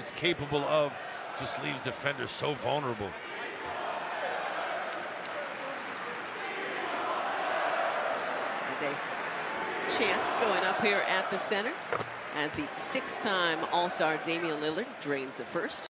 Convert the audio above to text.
is capable of just leaves defenders so vulnerable. Chant going up here at the center as the 6-time All-Star Damian Lillard drains the first.